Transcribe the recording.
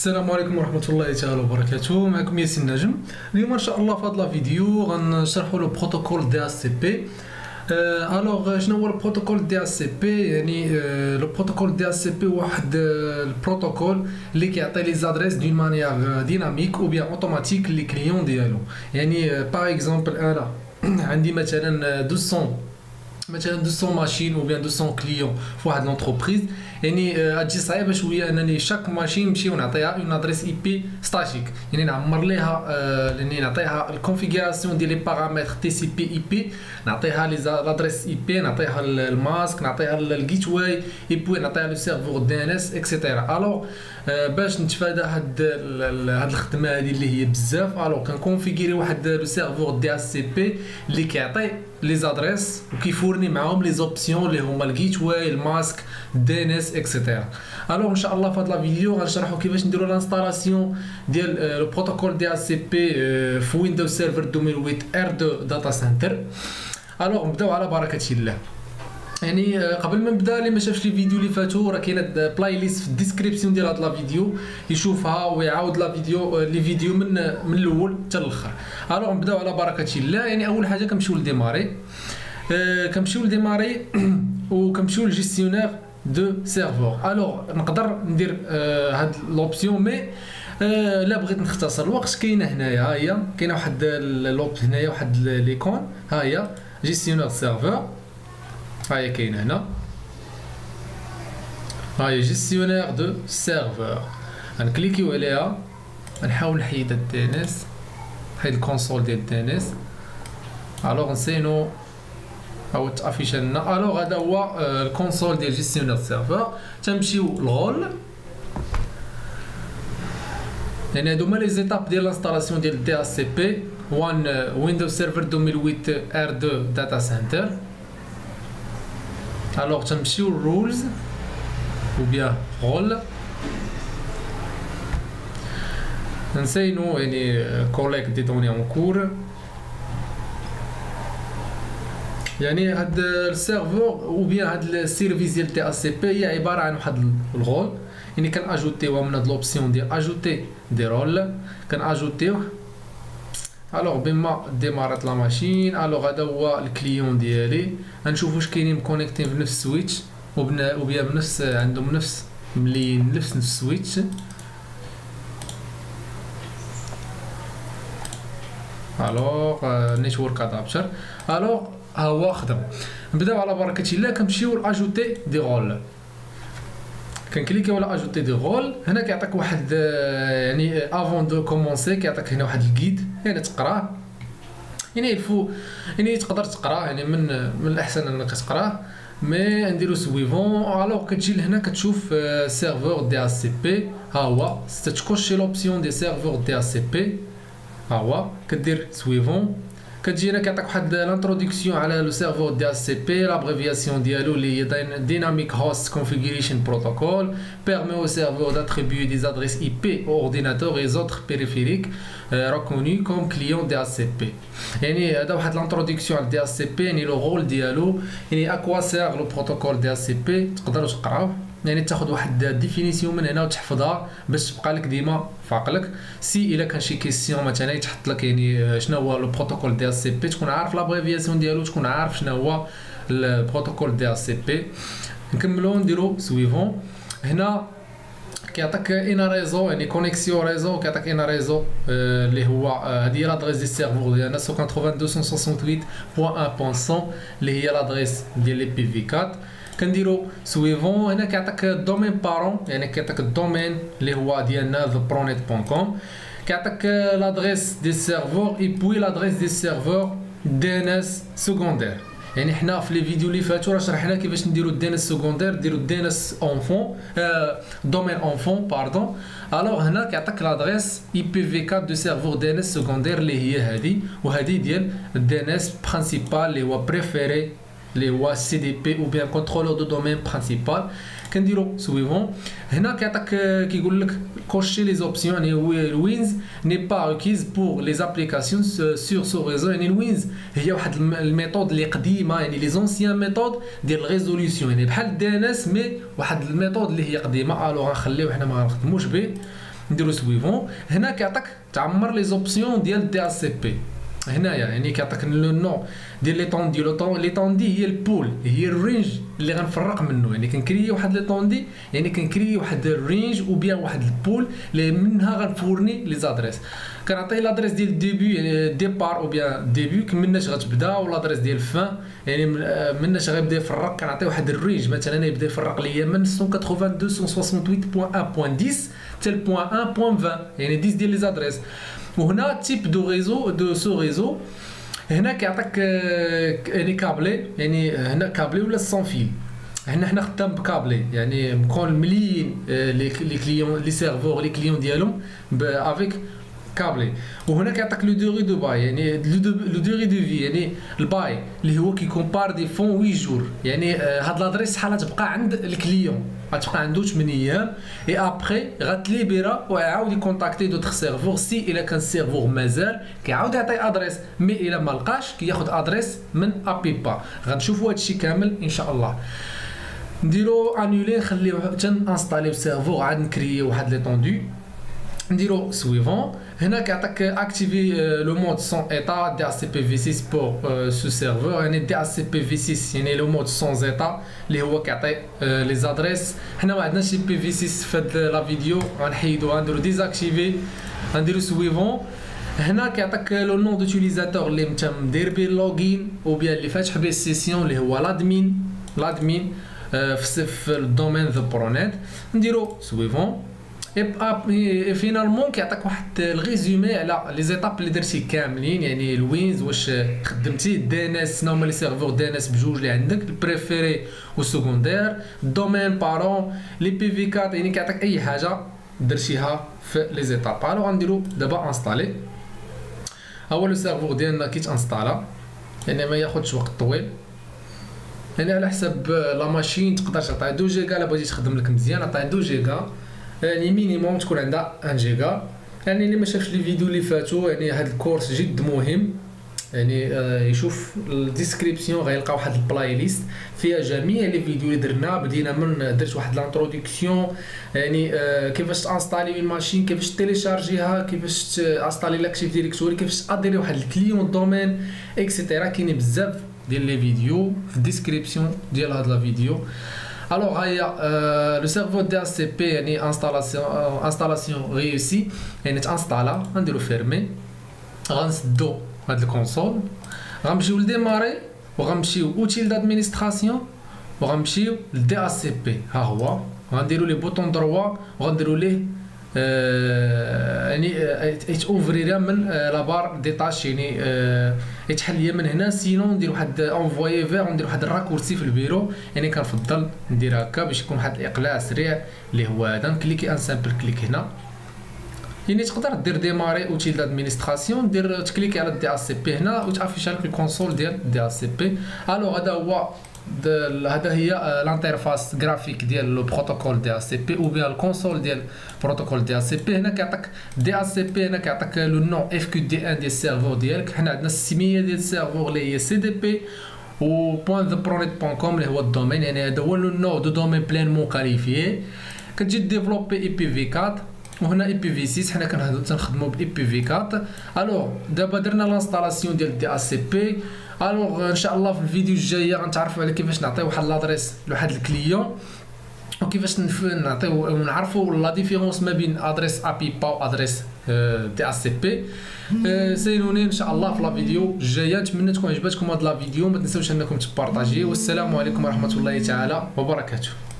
السلام عليكم ورحمة الله تعالى وبركاته. معكم ياسين نجم. اليوم ان شاء الله في هذا الفيديو غنشرحوا لو بروتوكول دي اس سي بي. الوغ شنو هو البروتوكول دي اس سي بي؟ يعني لو بروتوكول دي اس سي بي واحد البروتوكول اللي كيعطي لي زادريس دون مانيير ديناميك او بيان اوتوماتيك لي كليون ديالو. يعني باغ اكزومبل انا عندي مثلا 200 ماشين او بيان 200 كليون في واحد لونتربريز، يعني تجي صعيبه شويه انني شاك ماشين نمشي ونعطيها اون ادريس اي بي ستاتيك، يعني نعمر ليها لاني نعطيها الكونفيغوراسيون ديال لي بارامتر تي سي بي اي بي، نعطيها لي لادريس اي بي، نعطيها الماسك، نعطيها الجيت واي اي بي، نعطيها لو سيرفور دي ان اس اكسيتيرا. الوغ باش نتفادى هاد الخدمه هذه اللي هي بزاف، الوغ كنكونفيغيري واحد لو سيرفور دي اس سي بي اللي كيعطي لي زادريس وكيفورني معاهم لي زوبسيون اللي هما الجيت واي، الماسك، دي ان اس اكسيتيرا. الوغ ان شاء الله في هذا الفيديو غنشرحوا كيفاش نديروا لانستالاسيون ديال لو بروتوكول دي اس سي بي في ويندوز سيرفر 2008 ار 2 داتا سنتر. الوغ نبداو على بركه الله. يعني قبل ما نبدا، اللي ما شافش لي فيديو اللي فاتوا راه كاينه بلاي ليست في الديسكريبسيون ديال هذا الفيديو، يشوفها ويعاود لا فيديو لي فيديو من الاول حتى الاخر. الوغ نبداو على بركه الله. يعني اول حاجه كنمشيو لديماري، وكنمشيو لجيستيونير دو سيرفور. الوغ نقدر ندير هاد لوبسيون، مي لا بغيت نختصر الوقت كاينه هنايا، ها هي كاينه واحد لوب هنايا، واحد ليكون، ها هي جيستيونير سيرفور، ها هي كاينه هنا، ها هي جيستيونير دو سيرفور. غنكليكيو عليها، غنحاول نحيد الدي ان اس، نحيد الكونسول ديال الدي ان اس. الوغ نسينو او تافيش لنا. الوغ هذا هو الكونسول ديال جيستيونير سيرفور. تنمشيو لغول، يعني هادو هما لي زيتاب ديال لانستالاسيون ديال دي اس سي بي 1 ويندوز سيرفر 2008 ار 2 داتا سنتر. الوغ تنمشيو للرولز ou bien rôle، نسينو يعني collecte des données en cours. يعني هاد السيرفور او بيان هاد السيرفيس ديال تي اس سي بي هي عباره عن واحد الغول، يعني كان اجوتيوها من هاد لوبسيون ديال اجوتي دي رول، كان اجوتيوه. الوغ بما ديمارات لا ماشين، الوغ هذا هو الكليون ديالي، غنشوف واش كاينين مكونيكتين في نفس السويتش وبيان بنفس عندهم نفس مليين نفس السويتش. الوغ نيتورك ادابتر. الوغ ها هو خدم. نبداو على بركه الله، كنمشيو لاجوتي دي رول، كنكليكيو على اجوتي دي رول. هنا كيعطيك واحد يعني افون دو كومونسي كيعطيك هنا واحد الجيد، يعني تقراه، يعني الفو يعني تقدر تقراه، يعني من الاحسن انك تقراه، مي نديرو سويفون. الوغ كتجي لهنا كتشوف سيرفور دي اس سي بي، ها هو تكوشي لوبسيون دي سيرفور دي اس سي بي، ها هو كدير سويفون. كتجي هنا كيعطيك واحد لانتروداكسيون على لو سيرفور دي اس سي بي، لابريفياسيون ديالو اللي هي ديناميك هوست كونفيغوريشن بروتوكول، permet au serveur d'attribuer des adresses IP aux ordinateurs et autres périphériques reconnus comme clients DHCP. يعني هذا واحد لانتروداكسيون على دي اس سي بي، يعني لو رول ديالو، يعني اكوا سير لو بروتوكول دي اس سي بي، تقدروا تقراوه، يعني تاخذ واحد ديفينيسيون من هنا وتحفظها باش تبقى لك ديما في عقلك. سي الا كان شي كيسيون مثلا يتحط لك يعني شنو هو لو بروتوكول دي اس سي بي، تكون عارف لابريفياسيون ديالو، تكون عارف شنو هو البروتوكول دي اس سي بي. نكملو نديرو سويفون. هنا كيعطيك ان ريزو، يعني كونيكسيون ريزو، كيعطيك ان ريزو اللي هو هذه هي لادريس دي سيرفور ديالنا 192.168.1.100 اللي هي لادريس ديال لي بي في 4. كنديرو سويفون. هنا كيعطيك الدومين بارون، يعني كيعطيك الدومين اللي هو ديالنا thepronet.com، كيعطيك لادريس دي سيرفور اي بوي لادريس دي سيرفور دي ان اس سكوندير. يعني حنا في لي فيديو اللي فاتوا راه شرحنا كيفاش نديرو الدي ان اس سكوندير، نديرو الدي ان اس اونفون دومين اونفون باردون. الوغ هنا كيعطيك لادريس اي بي في 4 دو سيرفور دي ان اس سكوندير اللي هي هذه، وهذه ديال الدي ان اس برينسيبال اللي هو بريفيري اللي هو سي دي بي او بيان كونترولور دو دومين برينسيبال. كنديرو سويفون. هنا كيعطيك كيقول لك كوشي لي زوبسيون، يعني الوينز ني با ريكيز بور لي زابليكاسيون سور سو ريزو. يعني الوينز هي واحد الميثود اللي قديمه، يعني لي زونسيان ميثود ديال الريزوليسيون، يعني بحال الدي ان اس مي واحد الميثود اللي هي قديمه. الو غنخليو حنا ما غنخدموش به. نديرو سويفون. هنا كيعطيك تعمر لي زوبسيون ديال دي اس سي بي هنايا، يعني كيعطيك لو نو ديال لي طوندي. لي طوندي هي البول، هي الرينج اللي غنفرق منه، يعني كنكري واحد لي طوندي، يعني كنكري واحد الرينج او بيان واحد البول اللي منها غنفورني لي زادريس. كنعطيه لادريس ديال الديبي يعني ديبار او بيان ديبي مناش غتبدا، ولادريس ديال الفان يعني مناش غيبدا يفرق. كنعطيه واحد الرينج مثلا يبدا يفرق ليا من 182.168.1.10 حتى ل 1.1.20 يعني 10 ديال لي زادريس. وهنا تيب دو ريزو دو سو ريزو، هنا كيعطيك يعني كابلي، يعني هنا كابلي ولا سون فيل. هنا حنا خدام بكابلي، يعني مكون مليين لي كليون لي سيرفور لي كليون ديالهم افيك كابلي. وهنا كيعطيك لو دوغي دو باي، يعني لو دوغي دو في، يعني الباي اللي هو كيكومبار دي فون 8 جور، يعني هاد لادريس شحال غتبقى عند الكليون، غتبقى عنده 8 ايام اي ابخي غتليبيرا ويعاود يكونتاكتي دوطخ سيرفور. سي الا كان سيرفور مازال كيعاود يعطي ادريس، مي الا ما لقاش كياخد ادريس من ابيبا. غنشوفوا هادشي كامل ان شاء الله. نديرو انولي، نخليو تنانستاليو سيرفور، عاد نكريو واحد لي طوندو، نديرو سويفون. هنا كيعطيك اكتيفي لو مود سون ايتا دي اس بي في 6 بور سو سيرفور، يعني دي اس بي في 6 يعني لو مود سون ايتا اللي هو كيعطي لي زادريس. حنا ما عندناش بي في 6 في هاد لا فيديو، غنحيدوها نديرو ديزاكتيفي، غنديرو سويفون. هنا كيعطيك لو نون دوتيليزاتور اللي انت مدير به اللوغين او بيان اللي فاتح به السيسيون اللي هو لادمين في الدومين ذا برونيت. نديرو سويفون. اي فينالمون كيعطيك واحد الريزومي على لي زيتاب اللي درتي كاملين، يعني الوينز واش خدمتي دي ان اس، هما لي سيرفور دي ان اس بجوج اللي عندك، البريفيري والسكوندير، الدومين بارون، لي بي في 4، يعني كيعطيك اي حاجه درتيها في لي زيتاب. الو غنديرو دابا انستالي. اول لو سيرفور ديالنا كيتانستالا، يعني ما ياخذش وقت طويل، يعني على حسب لا ماشين تقدر تعطي 2 جيجا. الا بغيتي تخدم لك مزيان عطي 2 جيجا، يعني مينيموم تكون عندها 1 جيجا. يعني اللي ما شافش لي فيديو اللي فاتوا، يعني هذا الكورس جد مهم، يعني يشوف الديسكريبسيون غيلقى واحد البلاي ليست فيها جميع لي فيديو اللي درنا. بدينا من درت واحد لانتروداكسيون، يعني كيفاش تانستالي اون ماشين، كيفاش تيليشارجيها، كيفاش تانستالي لاكتيف ديريكتوري، كيفاش تاديري واحد الكليون دومين اكسيتيرا. كاينين بزاف ديال لي فيديو في الديسكريبسيون ديال هاد لا فيديو. الوغ هيا لو سيرفور دي اس سي بي، يعني انستالاسيون ريوسي، يعني تانستالا. غنديرو فيرمي، غنسدو هاد الكونسول، غنمشيو لديماري، وغنمشيو اوتيل دادمينستراسيون، وغنمشيو لدي اس سي بي. ها هو غنديرو لي بوطون دروا، وغنديرو ليه يعني يتوفريرا من لابار دي طاش، يعني يتحل ليا من هنا. سينو ندير واحد انفويي فيغ، ندير واحد الراكورسي في البيرو، يعني كنفضل ندير هكا باش يكون واحد الاقلاع سريع اللي هو هذا. نكليكي ان سامبل كليك هنا، يعني تقدر دير ديماري اوتيل دادمينستراسيون، دير تكليكي على دي اس سي بي هنا وتافيش لك الكونسول ديال دي اس سي بي. الوغ هذا هو هذا هي الانترفاس جرافيك ديال لو بروتوكول دي اس سي بي او بيان الكونسول ديال بروتوكول دي اس سي بي. هنا كيعطيك دي اس سي بي، هنا كيعطيك لو نون اف كيو دي ان ديال السيرفور ديالك. حنا عندنا السميه ديال السيرفور اللي هي سي دي بي و .thepronet.com اللي هو الدومين، يعني هذا هو لو نو دو دومين بلينمون كاليفيي. كتجي ديفلوبي اي بي في 4 وهنا اي بي في 6، حنا كنخدموا باي بي في 4. الوغ دابا درنا لانستالاسيون ديال دي اس سي بي. الوغ ان شاء الله في الفيديو الجايه غنتعرفوا على كيفاش نعطيو واحد لادريس لواحد الكليون، وكيفاش نعطيو ونعرفوا لا ديفيرونس ما بين ادريس ابيبا و ادريس دي اس سي بي. سيروني ان شاء الله في لا فيديو الجايه. نتمنى تكون عجبتكم هاد لا فيديو، ما تنساوش انكم تبارطاجيو. والسلام عليكم ورحمه الله تعالى وبركاته.